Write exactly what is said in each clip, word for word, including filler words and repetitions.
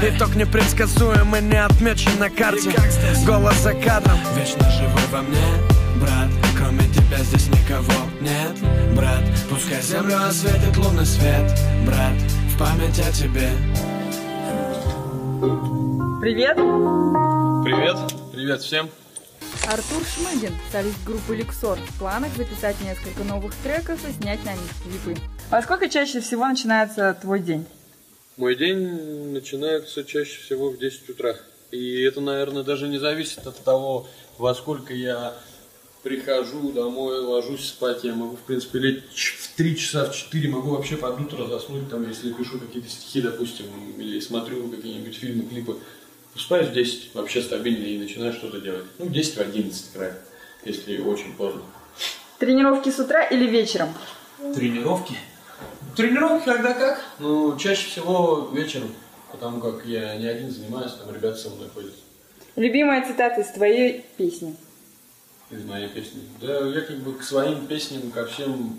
Итог непредсказуемый, не отмечен на карте. Голос за кадром, вечно живой во мне, брат. Кроме тебя здесь никого нет, брат. Пускай землю осветит лунный свет, брат. В память о тебе. Привет! Привет! Привет всем! Артур Шмыгин, солист группы Люксор. В планах записать несколько новых треков и снять на них клипы. Во сколько чаще всего начинается твой день? Мой день начинается чаще всего в десять утра. И это, наверное, даже не зависит от того, во сколько я прихожу домой, ложусь спать. Я могу, в принципе, лечь в три часа, в четыре, могу вообще под утро заснуть, там, если пишу какие-то стихи, допустим, или смотрю какие-нибудь фильмы, клипы. Спать в десять вообще стабильно и начинаю что-то делать. Ну, в десять, в одиннадцать край, если очень поздно. Тренировки с утра или вечером? Тренировки? Тренировки когда как? Ну, чаще всего вечером, потому как я не один занимаюсь, там ребята со мной ходят. Любимая цитата из твоей песни? Из моей песни? Да, я как бы к своим песням, ко всем,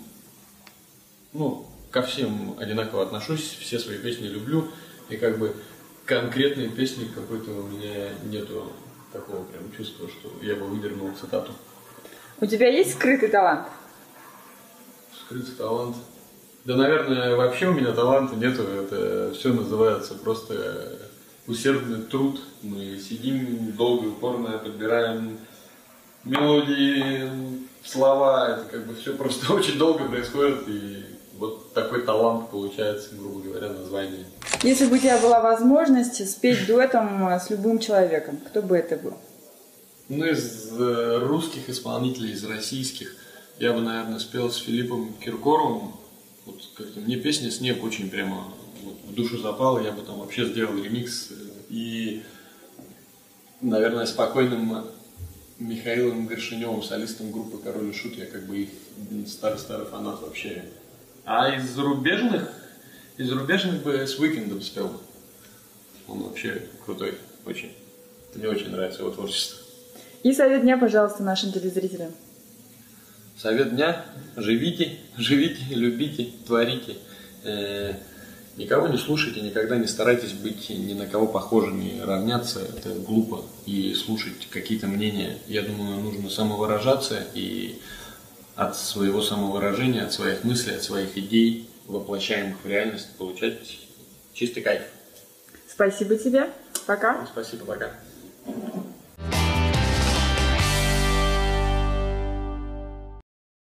ну, ко всем одинаково отношусь, все свои песни люблю, и как бы конкретной песни какой-то у меня нету такого прям чувства, что я бы выдернул цитату. У тебя есть скрытый талант? Скрытый талант? Да, наверное, вообще у меня таланта нету. Это все называется просто усердный труд. Мы сидим долго и упорно, подбираем мелодии, слова. Это как бы все просто очень долго происходит. И вот такой талант получается, грубо говоря, название. Если бы у тебя была возможность спеть дуэтом с любым человеком, кто бы это был? Ну, из русских исполнителей, из российских, я бы, наверное, спел с Филиппом Киркоровым. Вот как-то мне песня «Снег» очень прямо вот, в душу запала, я бы там вообще сделал ремикс. И, наверное, спокойным Михаилом Горшиневым, солистом группы «Король и Шут», я как бы их старый-старый фанат вообще. А из зарубежных, из зарубежных бы с Уикендом спел. Он вообще крутой, очень. Мне очень нравится его творчество. И совет дня, пожалуйста, нашим телезрителям. Совет дня: живите, живите, любите, творите. Э, никого не слушайте, никогда не старайтесь быть ни на кого похожими, равняться. Это глупо. И слушать какие-то мнения. Я думаю, нужно самовыражаться и от своего самовыражения, от своих мыслей, от своих идей, воплощаемых в реальность, получать чистый кайф. Спасибо тебе. Пока. Спасибо, пока.